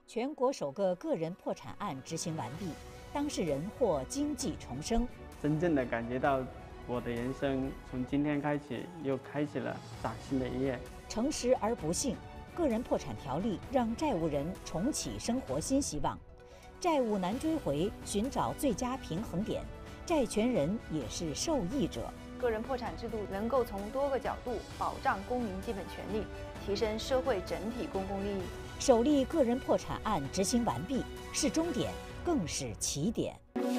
全国首个个人破产案执行完毕，当事人获经济重生。 真正的感觉到我的人生从今天开始又开启了崭新的一页。 诚实而不幸，个人破产条例让债务人重启生活新希望。债务难追回，寻找最佳平衡点，债权人也是受益者。 个人破产制度能够从多个角度保障公民基本权利，提升社会整体公共利益。 首例个人破产案执行完毕，是终点，更是起点。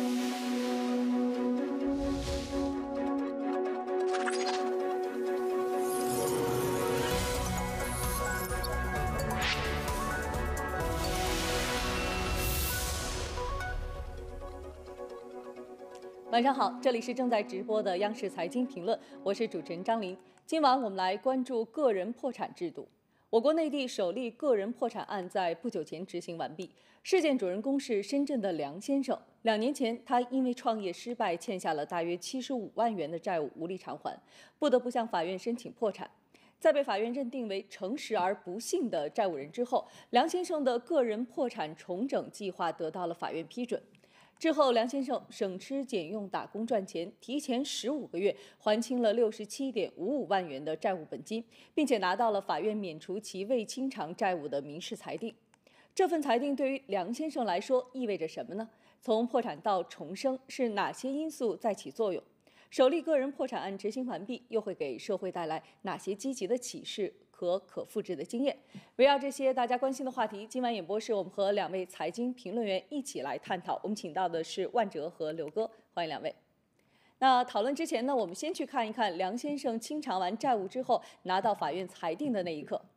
晚上好，这里是正在直播的央视财经评论，我是主持人张琳。今晚我们来关注个人破产制度。我国内地首例个人破产案在不久前执行完毕，事件主人公是深圳的梁先生。2年前，他因为创业失败，欠下了大约75万元的债务，无力偿还，不得不向法院申请破产。在被法院认定为诚实而不幸的债务人之后，梁先生的个人破产重整计划得到了法院批准。之后，梁先生省吃俭用打工赚钱，提前15个月还清了67.55万元的债务本金，并且拿到了法院免除其未清偿债务的民事裁定。这份裁定对于梁先生来说意味着什么呢？从破产到重生，是哪些因素在起作用？首例个人破产案执行完毕，又会给社会带来哪些积极的启示和可复制的经验？围绕这些大家关心的话题，今晚演播室我们和2位财经评论员一起来探讨。我们请到的是万哲和刘哥，欢迎2位。那讨论之前呢，我们先去看一看梁先生清偿完债务之后拿到法院裁定的那一刻。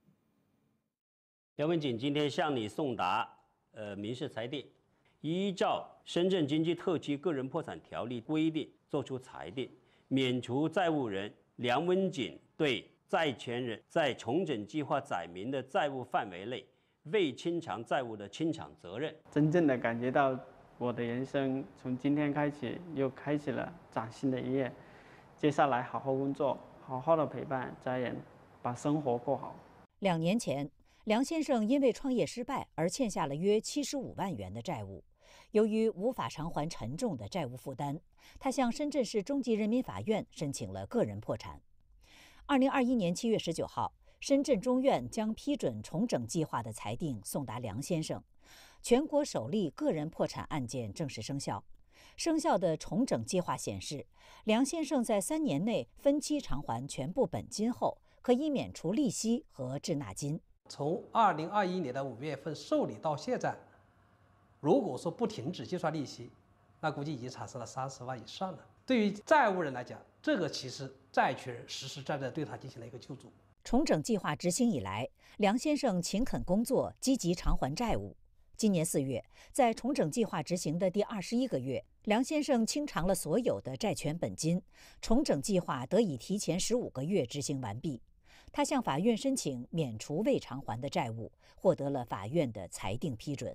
梁文锦今天向你送达民事裁定，依照深圳经济特区个人破产条例规定作出裁定，免除债务人梁文锦对债权人在重整计划载明的债务范围内未清偿债务的清偿责任。 真正的感觉到我的人生从今天开始又开启了崭新的一页。接下来好好工作，好好的陪伴家人，把生活过好。 2年前，梁先生因为创业失败而欠下了约75万元的债务。由于无法偿还沉重的债务负担，他向深圳市中级人民法院申请了个人破产。2021年7月19号，深圳中院将批准重整计划的裁定送达梁先生，全国首例个人破产案件正式生效。生效的重整计划显示，梁先生在3年内分期偿还全部本金后，可以免除利息和滞纳金。 从2021年的5月份受理到现在，如果说不停止计算利息，那估计已经产生了30万以上了。对于债务人来讲，这个其实债权人实实在在对他进行了一个救助。 重整计划执行以来，梁先生勤恳工作，积极偿还债务。今年4月，在重整计划执行的第21个月，梁先生清偿了所有的债权本金，重整计划得以提前15个月执行完毕。他向法院申请免除未偿还的债务，获得了法院的裁定批准。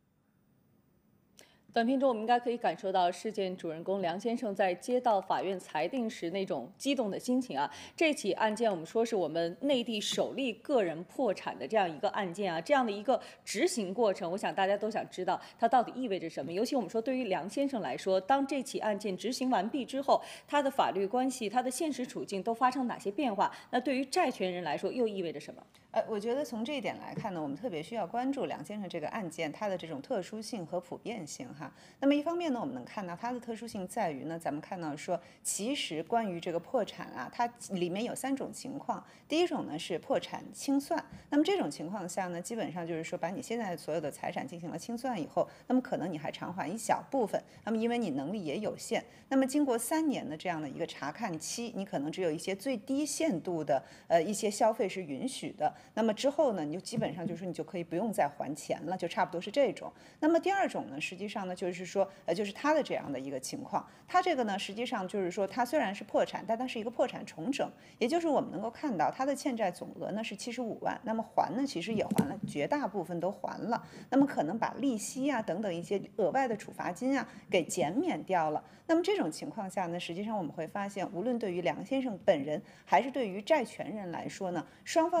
短片中，我们应该可以感受到事件主人公梁先生在接到法院裁定时那种激动的心情啊！这起案件我们说是我们内地首例个人破产的这样一个案件啊，这样的一个执行过程，我想大家都想知道它到底意味着什么。尤其我们说，对于梁先生来说，当这起案件执行完毕之后，他的法律关系、他的现实处境都发生哪些变化？那对于债权人来说，又意味着什么？ 我觉得从这一点来看呢，我们特别需要关注梁先生这个案件它的这种特殊性和普遍性哈。那么一方面呢，我们能看到它的特殊性在于呢，咱们看到说，其实关于这个破产啊，它里面有3种情况。第一种呢是破产清算，那么这种情况下呢，基本上就是说把你现在所有的财产进行了清算以后，那么可能你还偿还一小部分，那么因为你能力也有限，那么经过3年的这样的一个查看期，你可能只有一些最低限度的一些消费是允许的。那么之后呢，你就基本上就是你就可以不用再还钱了，就差不多是这种。那么第2种呢，实际上呢就是说，就是他的这样的一个情况，他这个呢实际上就是说，他虽然是破产，但它是一个破产重整，也就是我们能够看到他的欠债总额呢是75万，那么还呢其实也还了，绝大部分都还了，那么可能把利息啊等等一些额外的处罚金啊给减免掉了。那么这种情况下呢，实际上我们会发现，无论对于梁先生本人还是对于债权人来说呢，双方的利益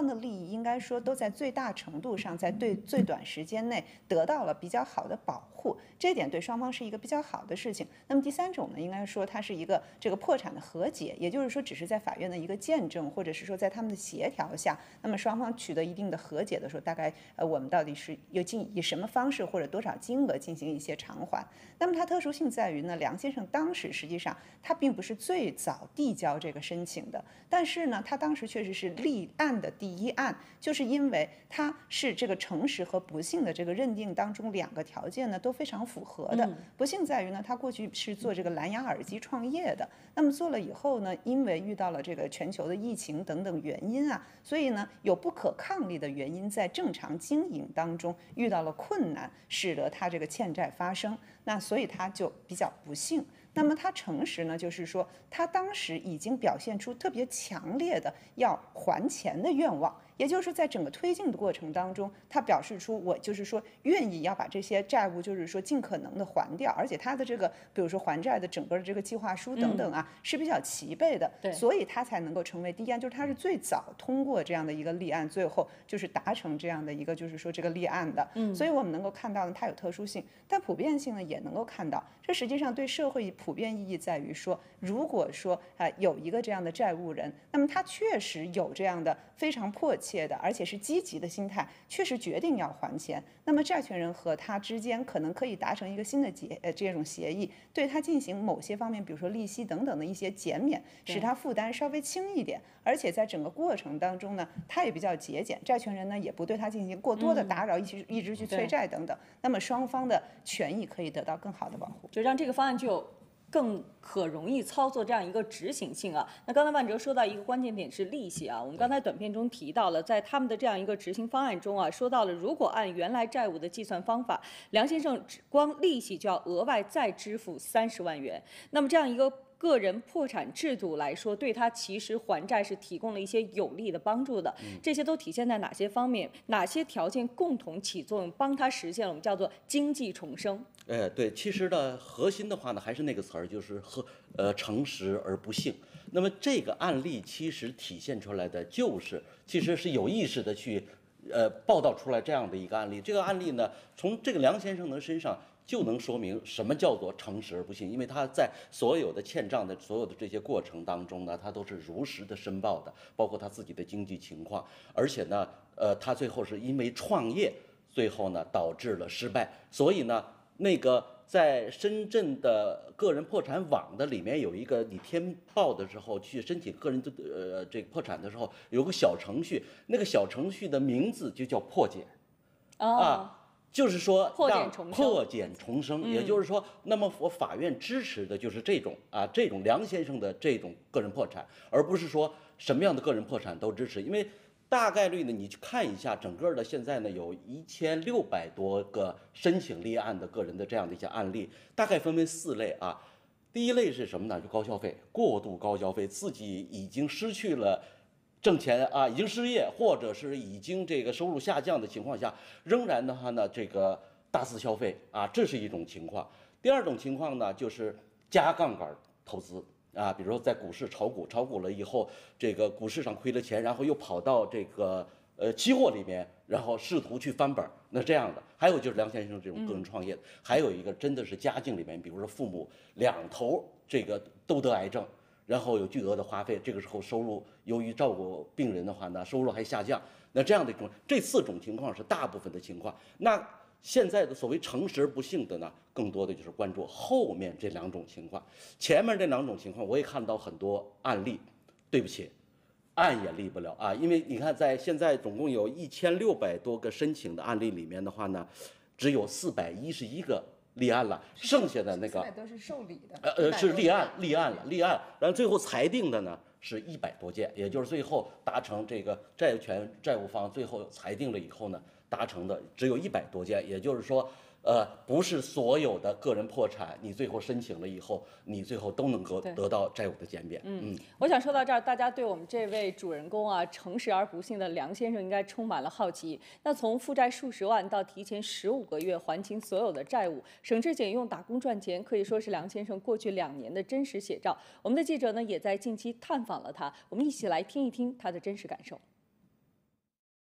应该说都在最大程度上在最短时间内得到了比较好的保护，这点对双方是一个比较好的事情。那么第三种呢，应该说它是一个这个破产的和解，也就是说只是在法院的一个见证，或者是说在他们的协调下，那么双方取得一定的和解的时候，大概我们到底是以什么方式或者多少金额进行一些偿还。那么它特殊性在于呢，梁先生当时实际上他并不是最早递交这个申请的，但是呢，他当时确实是立案的第一案，就是因为他是这个诚实和不幸的这个认定当中2个条件呢都非常符合的。不幸在于呢，他过去是做这个蓝牙耳机创业的，那么做了以后呢，因为遇到了这个全球的疫情等等原因啊，所以呢有不可抗力的原因，在正常经营当中遇到了困难，使得他这个欠债发生，那所以他就比较不幸。那么他诚实呢，就是说他当时已经表现出特别强烈的要还钱的愿望，也就是说在整个推进的过程当中，他表示出我就是说愿意要把这些债务就是说尽可能的还掉，而且他的这个比如说还债的整个的这个计划书等等啊，是比较齐备的，所以他才能够成为第一案，就是他是最早通过这样的一个立案，最后就是达成这样的一个就是说这个立案的。所以我们能够看到呢，它有特殊性，但普遍性呢也能够看到，这实际上对社会普遍意义在于说，如果说有一个这样的债务人，那么他确实有这样的非常迫切的，而且是积极的心态，确实决定要还钱，那么债权人和他之间可能可以达成一个新的这种协议，对他进行某些方面，比如说利息等等的一些减免，使他负担稍微轻一点，而且在整个过程当中呢，他也比较节俭，债权人呢也不对他进行过多的打扰，一直去催债等等，那么双方的权益可以得到更好的保护， 就让这个方案具有更可容易操作这样一个执行性啊。那刚才万哲说到一个关键点是利息啊，我们刚才短片中提到了，在他们的这样一个执行方案中啊，说到了如果按原来债务的计算方法，梁先生只光利息就要额外再支付30万元，那么这样一个个人破产制度来说，对他其实还债是提供了一些有力的帮助的。这些都体现在哪些方面？哪些条件共同起作用，帮他实现了我们叫做经济重生？ 对，其实呢，核心的话呢，还是那个词儿，就是诚实而不幸。那么这个案例其实体现出来的就是，其实是有意识的去报道出来这样的一个案例。这个案例呢，从这个梁先生的身上就能说明什么叫做诚实而不幸，因为他在所有的欠账的所有的这些过程当中呢，他都是如实的申报的，包括他自己的经济情况，而且呢，他最后是因为创业，最后呢导致了失败，所以呢，那个在深圳的个人破产网的里面有一个，你填报的时候去申请个人的这个破产的时候，有个小程序，那个小程序的名字就叫破解，就是说让破茧重生，也就是说，那么我法院支持的就是这种梁先生的这种个人破产，而不是说什么样的个人破产都支持，因为大概率呢，你去看一下整个的现在呢有1600多个申请立案的个人的这样的一些案例，大概分为4类啊。第一类是什么呢？就高消费，过度高消费，自己已经失去了挣钱已经失业，或者是已经这个收入下降的情况下，仍然的话呢，这个大肆消费这是一种情况。第二种情况呢，就是加杠杆投资比如说在股市炒股了以后，这个股市上亏了钱，然后又跑到这个期货里面，然后试图去翻本，那这样的。还有就是梁先生这种个人创业的，还有一个真的是家境里面，比如说父母2头这个都得癌症，然后有巨额的花费，这个时候收入由于照顾病人的话呢，收入还下降，那这样的这4种情况是大部分的情况。那现在的所谓诚实而不幸的呢，更多的就是关注后面这2种情况。前面这2种情况，我也看到很多案例，对不起，案也立不了因为你看，在现在总共有1600多个申请的案例里面的话呢，只有411个立案了，剩下的那个都是受理的， 是立案了，然后最后裁定的呢是100多件，也就是最后达成这个债务方最后裁定了以后呢，达成的只有100多件，也就是说，不是所有的个人破产，你最后申请了以后，你最后都能够得到债务的减免。 我想说到这儿，大家对我们这位主人公诚实而不幸的梁先生应该充满了好奇。那从负债数十万到提前15个月还清所有的债务，省吃俭用打工赚钱，可以说是梁先生过去2年的真实写照。我们的记者呢也在近期探访了他，我们一起来听一听他的真实感受。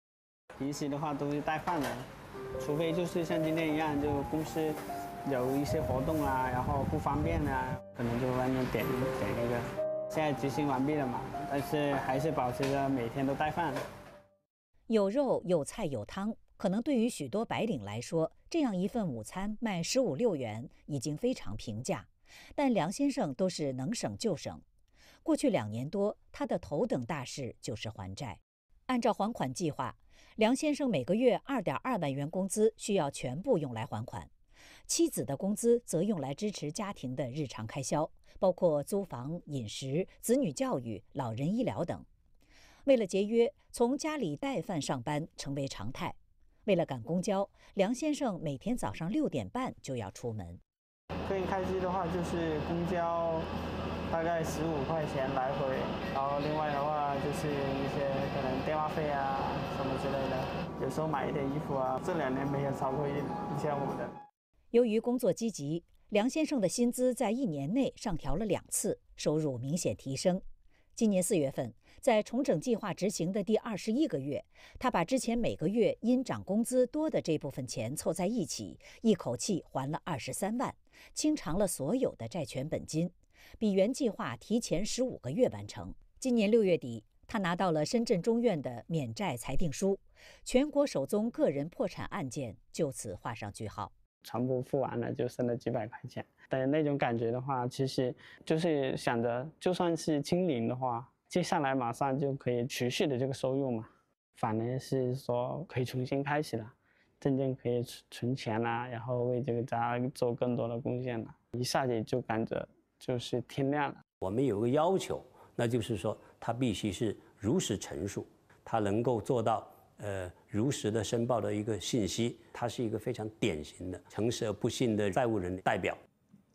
平时的话都是带饭的，除非就是像今天一样，就公司有一些活动啊，然后不方便啊，可能就外面点一个。现在执行完毕了嘛，但是还是保持着每天都带饭。 有肉有菜有汤，可能对于许多白领来说，这样一份午餐卖15、16元已经非常平价。但梁先生都是能省就省。过去2年多，他的头等大事就是还债。按照还款计划，梁先生每个月2.2万元工资需要全部用来还款，妻子的工资则用来支持家庭的日常开销，包括租房、饮食、子女教育、老人医疗等。为了节约，从家里带饭上班成为常态。为了赶公交，梁先生每天早上6点半就要出门。 个人开支的话，就是公交大概15块钱来回，然后另外的话就是一些可能电话费啊什么之类的，有时候买一点衣服啊，这2年没有超过1500的。 由于工作积极，梁先生的薪资在1年内上调了2次，收入明显提升。今年4月份，在重整计划执行的第21个月，他把之前每个月因涨工资多的这部分钱凑在一起，一口气还了23万，清偿了所有的债权本金，比原计划提前15个月完成。今年6月底，他拿到了深圳中院的免债裁定书，全国首宗个人破产案件就此画上句号。 全部付完了，就剩了几百块钱。但是那种感觉的话，其实就是想着，就算是清零的话，接下来马上就可以持续的这个收入嘛。反而是说可以重新开始了，真正可以存钱啦，然后为这个家做更多的贡献了。一下子就感觉就是天亮了。 我们有个要求，那就是说他必须是如实陈述，他能够做到如实的申报的一个信息，他是一个非常典型的诚实而不信的债务人代表。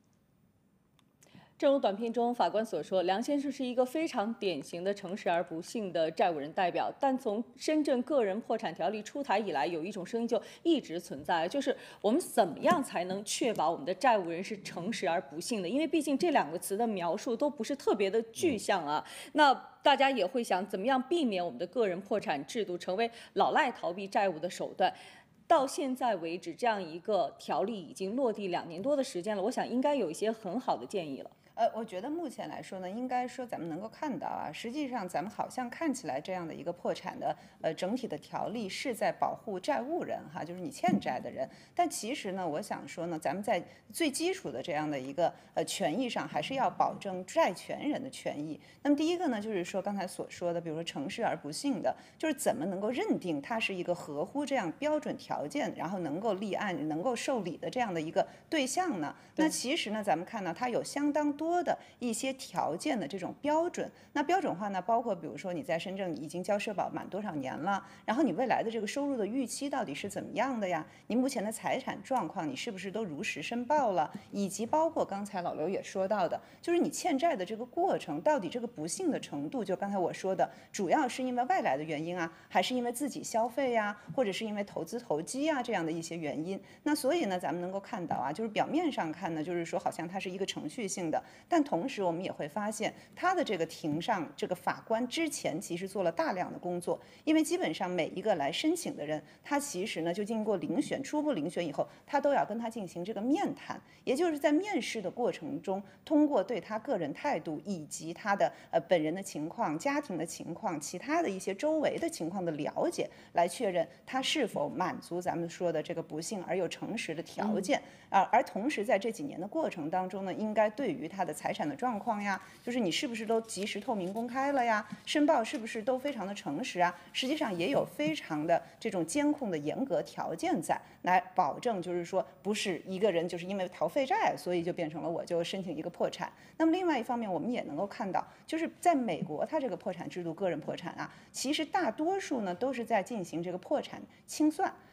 正如短片中法官所说，梁先生是一个非常典型的诚实而不信的债务人代表。但从深圳个人破产条例出台以来，有一种声音就一直存在，就是我们怎么样才能确保我们的债务人是诚实而不信的？因为毕竟这2个词的描述都不是特别的具象啊。那大家也会想，怎么样避免我们的个人破产制度成为老赖逃避债务的手段？到现在为止，这样一个条例已经落地2年多的时间了，我想应该有一些很好的建议了。 我觉得目前来说呢，应该说咱们能够看到啊，实际上咱们好像看起来这样的一个破产的整体的条例是在保护债务人哈，就是你欠债的人。但其实呢，我想说呢，咱们在最基础的这样的一个权益上，还是要保证债权人的权益。那么第一个呢，就是说刚才所说的，比如说诚实而不信的，就是怎么能够认定他是一个合乎这样标准条件，然后能够立案、能够受理的这样的一个对象呢？那其实呢，咱们看到它有相当多的一些条件的这种标准。那标准化呢，包括比如说你在深圳已经交社保满多少年了，然后你未来的这个收入的预期到底是怎么样的呀？你目前的财产状况你是不是都如实申报了？以及包括刚才老刘也说到的，就是你欠债的这个过程，到底这个不幸的程度，就刚才我说的，主要是因为外来的原因啊，还是因为自己消费呀，或者是因为投资投机啊这样的一些原因？那所以呢，咱们能够看到啊，就是表面上看呢，就是说好像它是一个程序性的，但同时我们也会发现，他的这个庭上这个法官之前其实做了大量的工作，因为基本上每一个来申请的人，他其实呢就经过遴选、初步遴选以后，他都要跟他进行这个面谈，也就是在面试的过程中，通过对他个人态度以及他的本人的情况、家庭的情况、其他的一些周围的情况的了解，来确认他是否满足咱们说的这个不幸而又诚实的条件。而同时在这几年的过程当中呢，应该对于他的财产的状况呀，就是你是不是都及时透明公开了呀，申报是不是都非常的诚实啊，实际上也有非常的这种监控的严格条件在，来保证就是说不是一个人就是因为逃废债，所以就变成了我就申请一个破产。那么另外一方面，我们也能够看到，就是在美国它这个破产制度，个人破产啊，其实大多数呢都是在进行这个破产清算。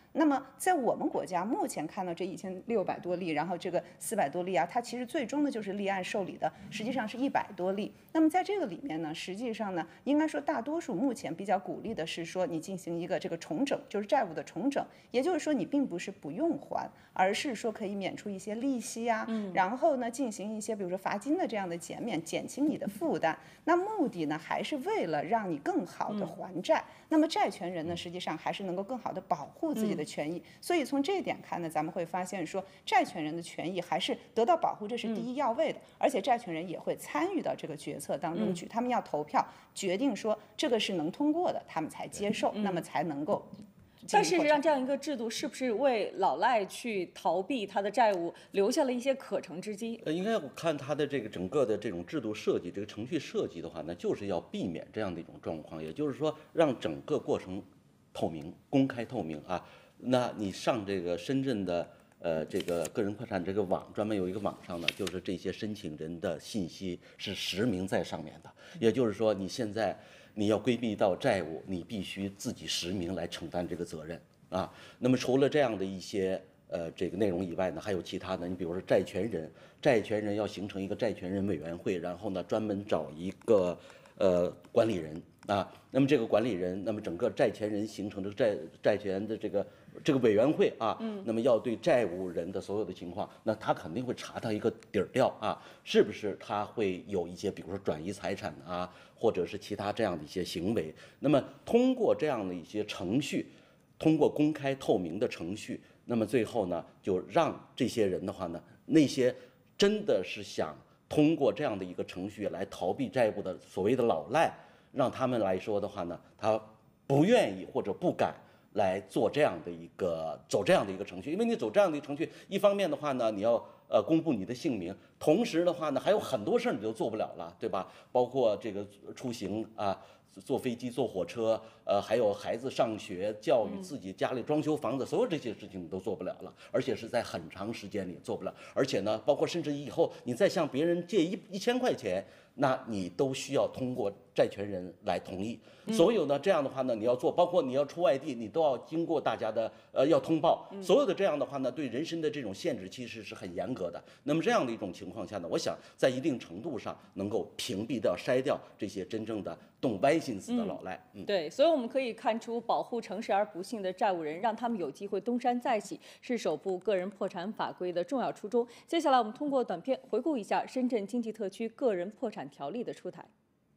那么在我们国家目前看到这1600多例，然后这个400多例啊，它其实最终呢就是立案受理的，实际上是100多例。那么在这个里面呢，实际上呢，应该说大多数目前比较鼓励的是说你进行一个这个重整，就是债务的重整，也就是说你并不是不用还，而是说可以免除一些利息啊，然后呢进行一些比如说罚金的这样的减免，减轻你的负担。那目的呢还是为了让你更好的还债。那么债权人呢，实际上还是能够更好的保护自己的权益。所以从这一点看呢，咱们会发现说，债权人的权益还是得到保护，这是第一要位的。而且债权人也会参与到这个决策当中去，他们要投票决定说这个是能通过的，他们才接受，那么才能够。 但事实上，这样一个制度是不是为老赖去逃避他的债务留下了一些可乘之机？ 应该我看他的这个整个的这种制度设计，这个程序设计的话呢，就是要避免这样的一种状况，也就是说让整个过程透明、公开透明啊。那你上这个深圳的这个个人破产这个网，专门有一个网上呢，就是这些申请人的信息是实名在上面的，也就是说你现在。你要规避到债务，你必须自己实名来承担这个责任啊。那么除了这样的一些这个内容以外呢，还有其他的。你比如说债权人要形成一个债权人委员会，然后呢专门找一个管理人啊。那么这个管理人，那么整个债权人形成的债权的这个委员会啊，那么要对债务人的所有的情况，那他肯定会查到一个底儿掉啊，是不是他会有一些比如说转移财产啊，或者是其他这样的一些行为。那么通过这样的一些程序，通过公开透明的程序，那么最后呢，就让这些人的话呢，那些真的是想通过这样的一个程序来逃避债务的所谓的老赖，让他们来说的话呢，他不愿意或者不敢来做这样的一个走这样的一个程序。因为你走这样的一个程序，一方面的话呢，你要公布你的姓名，同时的话呢，还有很多事儿你都做不了了，对吧？包括这个出行啊，坐飞机、坐火车，还有孩子上学、教育、自己家里装修房子，所有这些事情你都做不了了，而且是在很长时间里做不了。而且呢，包括甚至以后你再向别人借1000块钱，那你都需要通过债权人来同意。所有呢，这样的话呢，你要做，包括你要出外地，你都要经过大家的要通报。所有的这样的话呢，对人身的这种限制其实是很严格的。那么这样的一种情况下呢，我想在一定程度上能够屏蔽掉、筛掉这些真正的动歪心思的老赖。 对，所以我们可以看出，保护诚实而不幸的债务人，让他们有机会东山再起，是首部个人破产法规的重要初衷。接下来，我们通过短片回顾一下深圳经济特区个人破产条例的出台。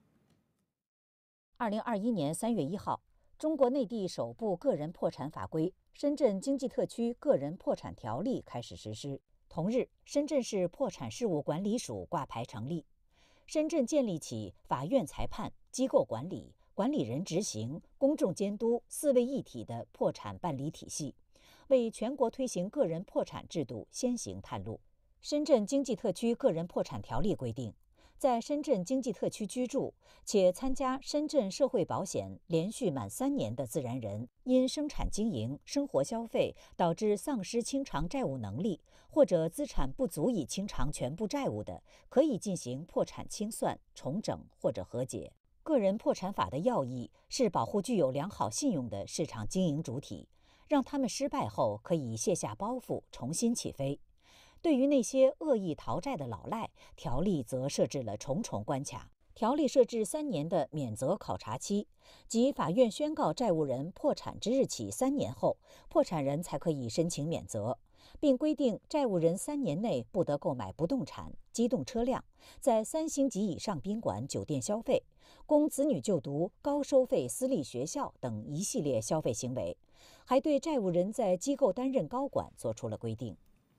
2021年3月1号，中国内地首部个人破产法规《深圳经济特区个人破产条例》开始实施。同日，深圳市破产事务管理署挂牌成立，深圳建立起法院裁判、机构管理、管理人执行、公众监督4位一体的破产办理体系，为全国推行个人破产制度先行探路。深圳经济特区个人破产条例规定，在深圳经济特区居住且参加深圳社会保险连续满3年的自然人，因生产经营、生活消费导致丧失清偿债务能力，或者资产不足以清偿全部债务的，可以进行破产清算、重整或者和解。个人破产法的要义是保护具有良好信用的市场经营主体，让他们失败后可以卸下包袱，重新起飞。对于那些恶意逃债的老赖，条例则设置了重重关卡。条例设置3年的免责考察期，即法院宣告债务人破产之日起3年后，破产人才可以申请免责，并规定债务人3年内不得购买不动产、机动车辆，在3星级以上宾馆、酒店消费，供子女就读高收费私立学校等一系列消费行为，还对债务人在机构担任高管作出了规定。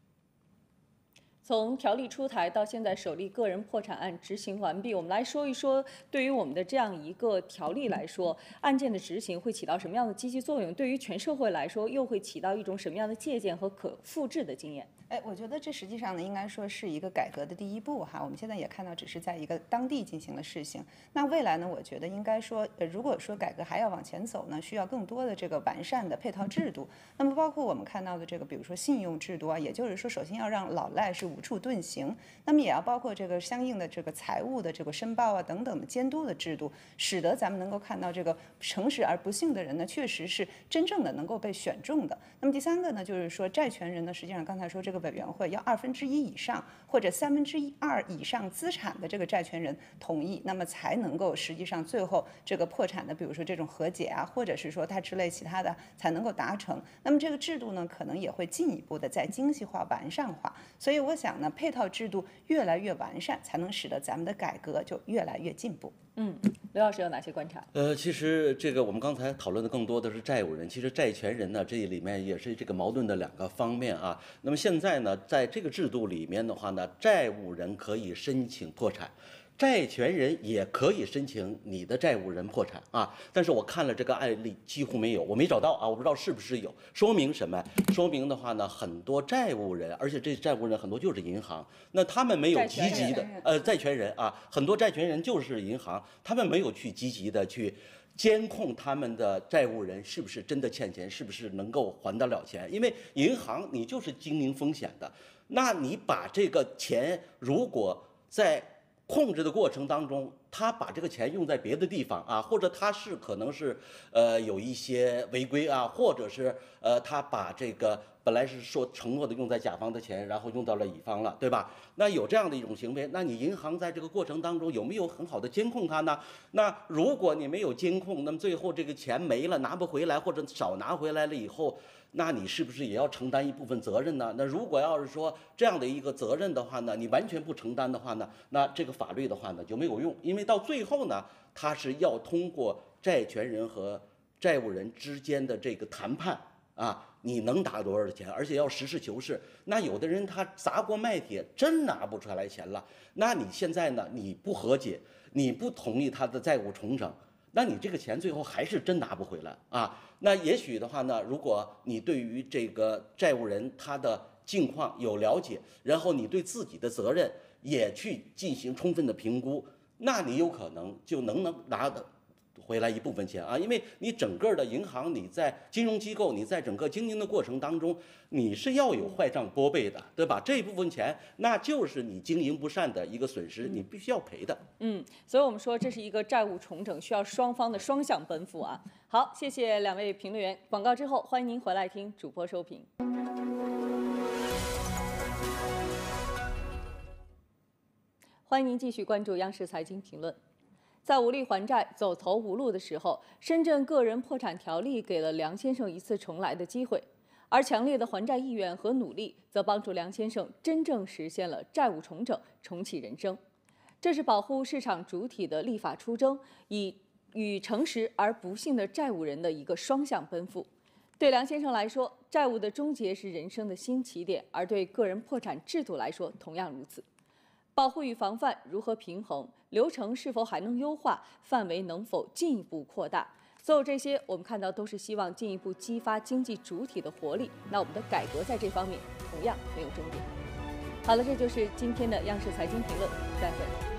从条例出台到现在首例个人破产案执行完毕，我们来说一说，对于我们的这样一个条例来说，案件的执行会起到什么样的积极作用？对于全社会来说，又会起到一种什么样的借鉴和可复制的经验？ 我觉得这实际上呢，应该说是一个改革的第一步哈。我们现在也看到，只是在一个当地进行了试行。那未来呢，我觉得应该说，如果说改革还要往前走呢，需要更多的这个完善的配套制度。那么包括我们看到的这个，比如说信用制度啊，也就是说，首先要让老赖是无处遁形。那么也要包括这个相应的这个财务的这个申报啊等等的监督的制度，使得咱们能够看到这个诚实而不幸的人呢，确实是真正的能够被选中的。那么第三个呢，就是说债权人呢，实际上刚才说这个委员会要1/2以上或者2/3以上资产的这个债权人同意，那么才能够实际上最后这个破产的，比如说这种和解啊，或者是说它之类其他的才能够达成。那么这个制度呢，可能也会进一步的再精细化、完善化。所以我想呢，配套制度越来越完善，才能使得咱们的改革就越来越进步。 刘老师有哪些观察？ 其实这个我们刚才讨论的更多的是债务人，其实债权人呢，这里面也是这个矛盾的2个方面啊。那么现在呢，在这个制度里面的话呢，债务人可以申请破产。债权人也可以申请你的债务人破产啊，但是我看了这个案例几乎没有，我没找到啊，我不知道是不是有。说明什么？说明的话呢，很多债务人，而且这债务人很多就是银行，那他们没有积极的债权人啊，很多债权人就是银行，他们没有去积极的去监控他们的债务人是不是真的欠钱，是不是能够还得了钱，因为银行你就是经营风险的，那你把这个钱如果在控制的过程当中，他把这个钱用在别的地方啊，或者他是可能是有一些违规啊，或者是他把这个本来是说承诺的用在甲方的钱，然后用到了乙方了，对吧？那有这样的一种行为，那你银行在这个过程当中有没有很好的监控他呢？那如果你没有监控，那么最后这个钱没了，拿不回来，或者少拿回来了以后，那你是不是也要承担一部分责任呢？那如果要是说这样的一个责任的话呢，你完全不承担的话呢，那这个法律的话呢就没有用，因为到最后呢，它是要通过债权人和债务人之间的这个谈判啊，你能拿多少钱，而且要实事求是。那有的人他砸锅卖铁，真拿不出来钱了，那你现在呢，你不和解，你不同意他的债务重整，那你这个钱最后还是真拿不回来啊。那也许的话呢，如果你对于这个债务人他的境况有了解，然后你对自己的责任也去进行充分的评估，那你有可能就能拿得回来一部分钱啊，因为你整个的银行，你在金融机构，你在整个经营的过程当中，你是要有坏账拨备的，对吧？这部分钱那就是你经营不善的一个损失，你必须要赔的。 所以我们说这是一个债务重整，需要双方的双向奔赴啊。好，谢谢2位评论员。广告之后，欢迎您回来听主播收评。欢迎您继续关注央视财经评论。在无力还债、走投无路的时候，深圳个人破产条例给了梁先生一次重来的机会，而强烈的还债意愿和努力，则帮助梁先生真正实现了债务重整，重启人生。这是保护市场主体的立法出征，以与诚实而不幸的债务人的一个双向奔赴。对梁先生来说，债务的终结是人生的新起点，而对个人破产制度来说同样如此。保护与防范如何平衡？流程是否还能优化？范围能否进一步扩大？所有这些，我们看到都是希望进一步激发经济主体的活力。那我们的改革在这方面同样没有终点。好了，这就是今天的央视财经评论，再会。